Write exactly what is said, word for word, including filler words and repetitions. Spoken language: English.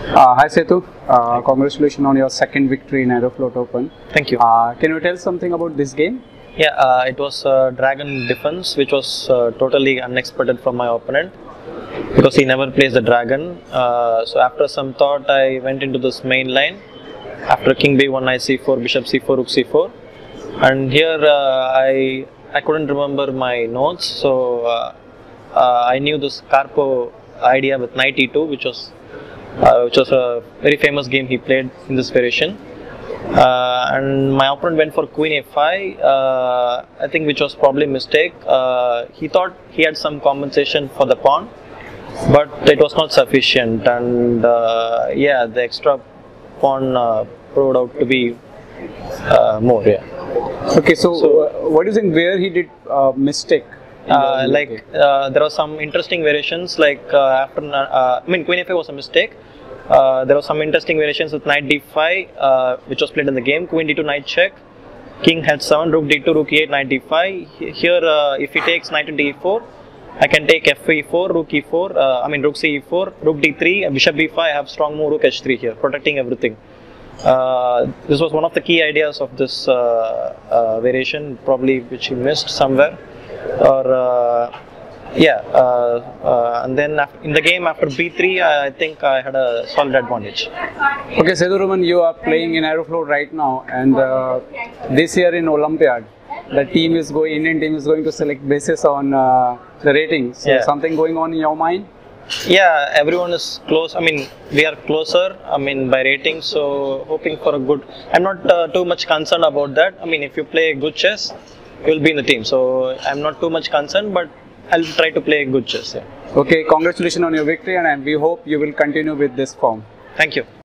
Uh, hi Setu, uh, congratulations on your second victory in Aeroflot Open. Thank you. Uh, can you tell something about this game? Yeah, uh, it was uh, Dragon Defense, which was uh, totally unexpected from my opponent because he never plays the Dragon. Uh, so after some thought, I went into this main line. After King B one, Knight C four, Bishop C four, Rook C four, and here uh, I I couldn't remember my notes, so uh, uh, I knew this Carpo idea with Knight E two, which was uh, which was a very famous game he played in this variation. Uh, and my opponent went for Queen A five, uh, I think, which was probably a mistake. Uh, he thought he had some compensation for the pawn, but it was not sufficient, and uh, yeah, the extra pawn uh, proved out to be uh, more. Yeah. Okay, so, so uh, what do you think where he did uh, mistake? Uh, like uh, there were some interesting variations. Like uh, after, uh, I mean, Queen A five was a mistake. Uh, there were some interesting variations with Knight D five, uh, which was played in the game. Queen D two, Knight check. King H seven, Rook D two, Rook E eight, Knight D five. Here, uh, if he takes Knight into E four, I can take F E four, Rook E four. Uh, I mean, Rook C E four, Rook D three, Bishop B five. I have strong move, Rook H three here, protecting everything. Uh, this was one of the key ideas of this uh, uh, variation, probably which he missed somewhere. Or uh, yeah, uh, uh, and then in the game after B three, I think I had a solid advantage. Okay, Sethuruman, you are playing in Aeroflot right now, and uh, this year in Olympiad, the team is going, Indian team is going to select basis on uh, the ratings. So yeah. Something going on in your mind? Yeah, everyone is close. I mean, we are closer. I mean, by rating, so hoping for a good. I'm not uh, too much concerned about that. I mean, if you play good chess, you will be in the team. So I'm not too much concerned, but I'll try to play good chess. Yeah. Okay, congratulations on your victory, and we hope you will continue with this form. Thank you.